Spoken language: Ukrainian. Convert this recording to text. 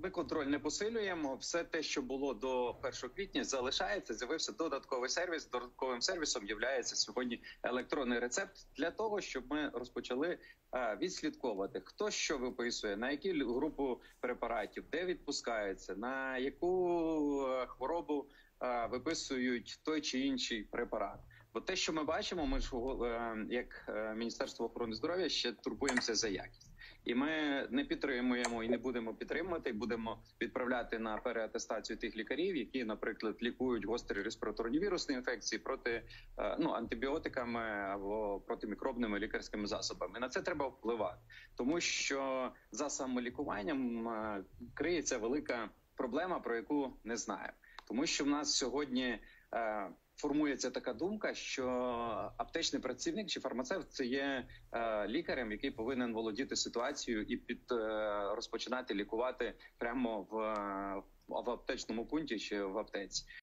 ми контроль не посилюємо. Все те, що було до 1 квітня, залишається. З'явився додатковий сервіс. Додатковим сервісом є сьогодні електронний рецепт для того, щоб ми розпочали відслідковувати, хто що виписує, на яку групу препаратів, де відпускається, на яку хворобу виписують той чи інший препарат. Бо те, що ми бачимо, ми ж як Міністерство охорони здоров'я ще турбуємося за якість. І ми не підтримуємо і не будемо підтримувати, будемо відправляти на переатестацію тих лікарів, які, наприклад, лікують гострі респіраторні вірусні інфекції проти антибіотиками або протимікробними лікарськими засобами. На це треба впливати, тому що за самолікуванням криється велика проблема, про яку не знаємо. Тому що в нас сьогодні формується така думка, що аптечний працівник чи фармацевт – це є лікарем, який повинен володіти ситуацією і розпочинати лікувати прямо в аптечному пункті чи в аптеці.